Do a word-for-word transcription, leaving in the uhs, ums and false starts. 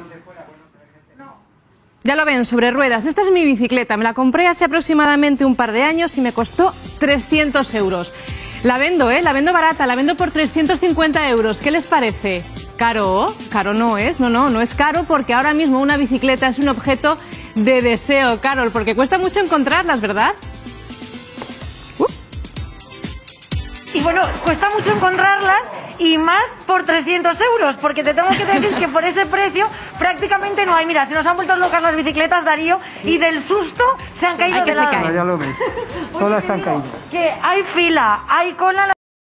Ya lo ven, sobre ruedas. Esta es mi bicicleta. Me la compré hace aproximadamente un par de años y me costó trescientos euros. La vendo, ¿eh? La vendo barata, la vendo por trescientos cincuenta euros. ¿Qué les parece? ¿Caro? Caro no es, no, no, no es caro porque ahora mismo una bicicleta es un objeto de deseo, Carol, porque cuesta mucho encontrarlas, ¿verdad? Uh. Y bueno, cuesta mucho encontrarlas y más por trescientos euros, porque te tengo que decir que por ese precio prácticamente no hay. Mira, se nos han vuelto locas las bicicletas, Darío, y del susto se han caído Ay, que de se lado. caen. Ya lo ves, todas han caído. Que hay fila, hay cola en la